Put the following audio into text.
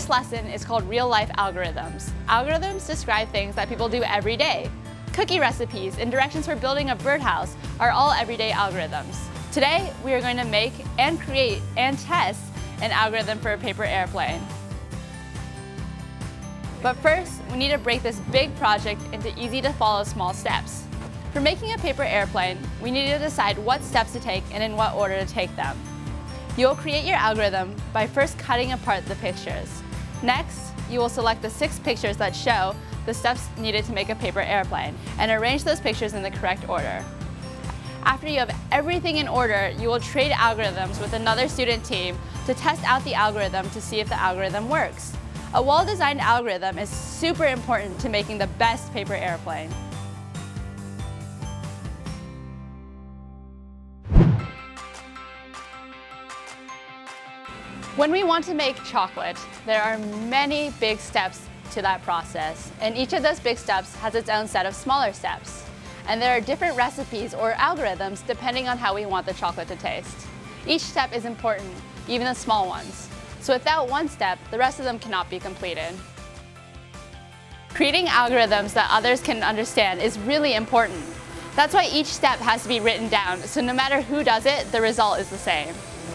This lesson is called Real Life Algorithms. Algorithms describe things that people do every day. Cookie recipes and directions for building a birdhouse are all everyday algorithms. Today, we are going to make and create and test an algorithm for a paper airplane. But first, we need to break this big project into easy to follow small steps. For making a paper airplane, we need to decide what steps to take and in what order to take them. You'll create your algorithm by first cutting apart the pictures. Next, you will select the 6 pictures that show the steps needed to make a paper airplane and arrange those pictures in the correct order. After you have everything in order, you will trade algorithms with another student team to test out the algorithm to see if the algorithm works. A well-designed algorithm is super important to making the best paper airplane. When we want to make chocolate, there are many big steps to that process, and each of those big steps has its own set of smaller steps. And there are different recipes or algorithms depending on how we want the chocolate to taste. Each step is important, even the small ones. So without one step, the rest of them cannot be completed. Creating algorithms that others can understand is really important. That's why each step has to be written down, so no matter who does it, the result is the same.